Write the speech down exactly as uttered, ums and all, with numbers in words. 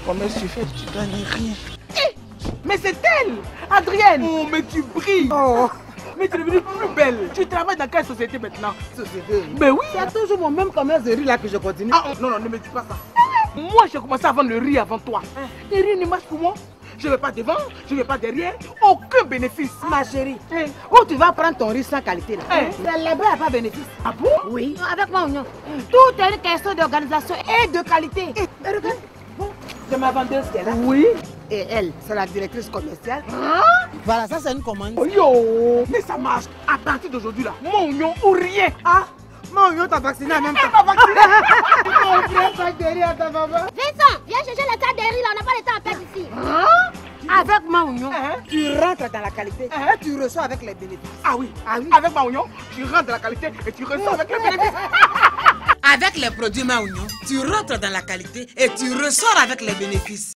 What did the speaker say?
commerce tu fais, tu gagnes rien. Eh, mais c'est elle, Adrienne. Oh, mais tu brilles. Oh. Mais tu es devenue plus belle. Tu travailles dans quelle société maintenant? Société. Mais oui. C'est toujours mon même commerce de riz là que je continue. Ah, non, non, ne me dis pas ça. Moi, j'ai commencé à vendre le riz avant toi. Le riz ne marche pour moi. Je ne vais pas devant, je ne vais pas derrière. Aucun bénéfice. Ma chérie, Eh. où tu vas prendre ton riz sans qualité là? Eh. Là-bas, il n'y a pas de bénéfice. Ah bon? Oui. Avec moi, oignon. Tout est une question d'organisation et de qualité. Mais regarde, c'est ma vendeuse qui est là. Oui. Et elle, c'est la directrice commerciale. Hein? Voilà, ça c'est une commande. Oh, yo. Mais ça marche. À partir d'aujourd'hui là, mon oignon ou rien. Ah, mon oignon t'a vacciné en même temps. Elle m'a vacciné. Mon frère, sac de riz à ta maman. Vincent, viens chercher le sac de riz là, on n'a pas le temps à perdre ici. Hein? Avec mon oignon, Hein? tu rentres dans la qualité. Hein? Tu reçois avec les bénéfices. Ah oui. Ah oui. Avec ma oignon, tu rentres dans la qualité et tu ressors avec le bénéfice. Avec les produits Maoignon, tu rentres dans la qualité et tu ressors avec les bénéfices.